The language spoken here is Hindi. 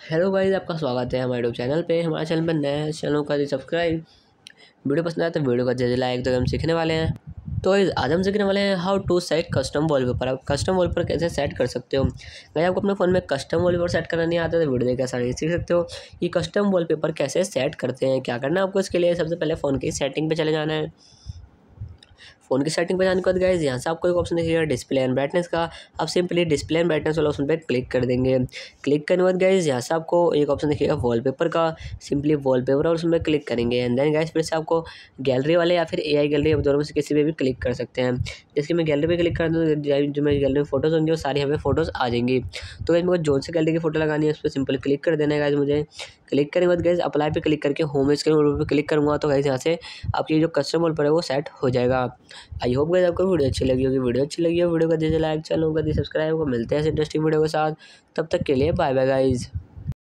हेलो गाइस, आपका स्वागत है हमारे यूट्यूब चैनल पे। हमारे चैनल पर नया है, चैनल का सब्सक्राइब। वीडियो पसंद आए तो वीडियो का जैसे लाइक। तो हम सीखने वाले हैं। तो आज हम सीखने वाले हैं how to set custom wallpaper. आप कस्टम वॉलपेपर कैसे सेट कर सकते हो। अगर आपको अपने फ़ोन में कस्टम वॉलपेपर सेट करना नहीं आता तो वीडियो देख आसानी से सीख सकते हो कि कस्टम वॉलपेपर कैसे सेट करते हैं। क्या करना है आपको, इसके लिए सबसे पहले फ़ोन की सेटिंग पे चले जाना है। फ़ोन की सेटिंग पे जाने के बाद गाइस यहाँ से आपको एक ऑप्शन दिखेगा डिस्प्ले एंड ब्राइटनेस का। आप सिंपली डिस्प्ले एंड ब्राइटनेस वाला ऑप्शन पे क्लिक कर देंगे। क्लिक करने के बाद गाइस यहाँ से आपको एक ऑप्शन दिखेगा वॉलपेपर का। सिंपली वॉलपेपर और उसमें क्लिक करेंगे एंड देन गाइस फिर से आपको गैलरी वाले या फिर एआई गैलरी, दोनों में से किसी पे भी क्लिक कर सकते हैं। जैसे मैं गैलरी पे क्लिक कर दूँ तो जो मेरी गैलरी में फ़ोटोज़ होंगी वो सारी हमें फ़ोटोज़ आ जाएंगी। तो गाइस मुझे जोन से गैलरी की फ़ोटो लगानी है उस पर सिंपल क्लिक कर देना है गाइस मुझे। क्लिक करने के बाद गाइस अप्लाई पे क्लिक करके होम स्क्रीन पे क्लिक करूँगा तो गाइस यहाँ से आपकी जो कस्टम वॉलपेपर है वो सेट हो जाएगा। आई होप गाइस आपको वीडियो अच्छी लगी होगी। वीडियो अच्छी लगी हो वीडियो को दीजिए लाइक, चैनल को दीजिए सब्सक्राइब। को मिलते हैं ऐसे इंटरेस्टिंग वीडियो के साथ। तब तक के लिए बाय बाय गाइस।